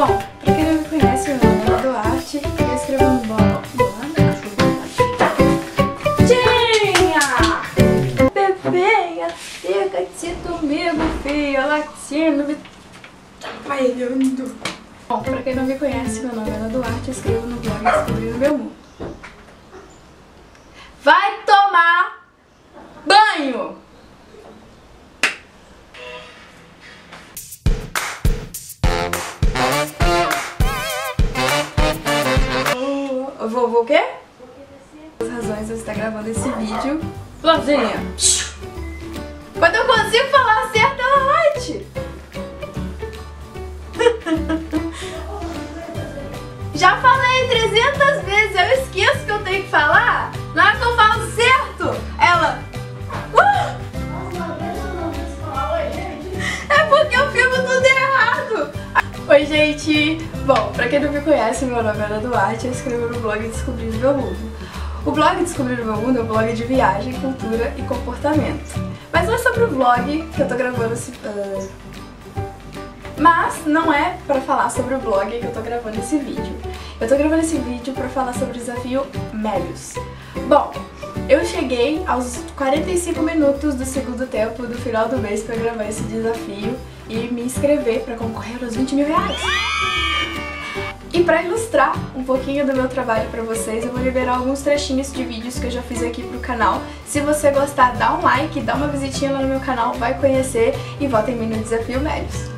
Bom, pra quem não me conhece, meu nome é Duarte e eu escrevo no blog. Tinha! Bebeia, fica-te comigo, filha, latindo, me atrapalhando. Bom, pra quem não me conhece, meu nome é Ana Duarte e eu escrevo no blog Descobrindo Meu Mundo. Vai tomar banho! Vou o quê? As razões de eu estar gravando esse vídeo. Florzinha! Quando eu consigo falar certo, ela late! Já falei 300 vezes, eu esqueço que eu tenho que falar. Na hora que eu falo certo, ela... É porque eu fico tudo errado. Oi, gente! Bom, pra quem não me conhece, meu nome é Ana Duarte e eu escrevo no blog Descobrindo Meu Mundo. O blog Descobrindo Meu Mundo é um blog de viagem, cultura e comportamento. Mas não é sobre o vlog que eu tô gravando esse... Mas não é pra falar sobre o blog que eu tô gravando esse vídeo. Eu tô gravando esse vídeo pra falar sobre o desafio Melius. Bom, eu cheguei aos 45 minutos do segundo tempo do final do mês pra gravar esse desafio e me inscrever pra concorrer aos 20 mil reais. E pra ilustrar um pouquinho do meu trabalho pra vocês, eu vou liberar alguns trechinhos de vídeos que eu já fiz aqui pro canal. Se você gostar, dá um like, dá uma visitinha lá no meu canal, vai conhecer e vota em mim no desafio Melius.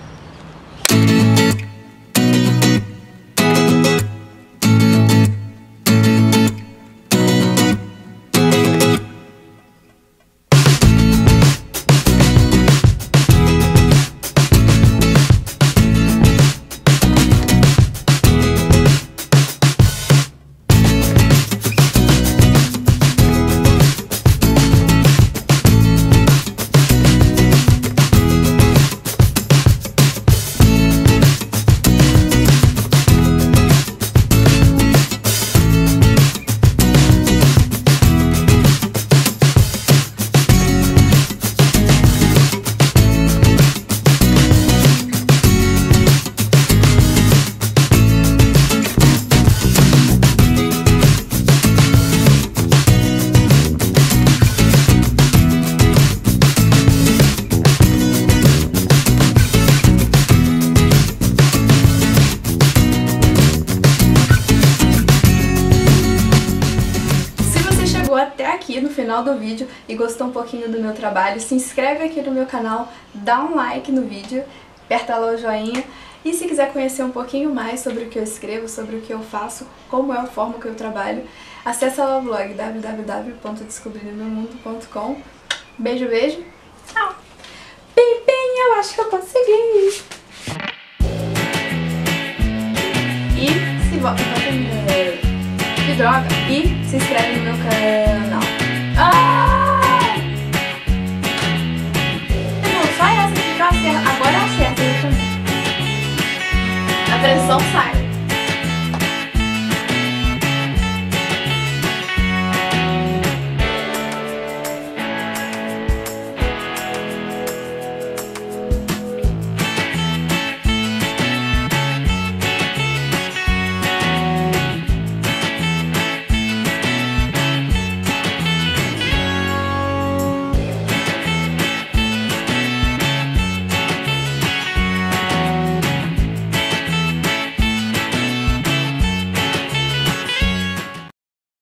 Até aqui no final do vídeo e gostou um pouquinho do meu trabalho, se inscreve aqui no meu canal, dá um like no vídeo, aperta lá o joinha e se quiser conhecer um pouquinho mais sobre o que eu escrevo, sobre o que eu faço, como é a forma que eu trabalho, acessa lá o blog www.descobrindomeumundo.com. Beijo, beijo, tchau! Bem, eu acho que eu consegui! E se volta que droga! E se inscreve no meu canal. Não, só essa que eu acerto. Agora eu acerto. A pressão sai.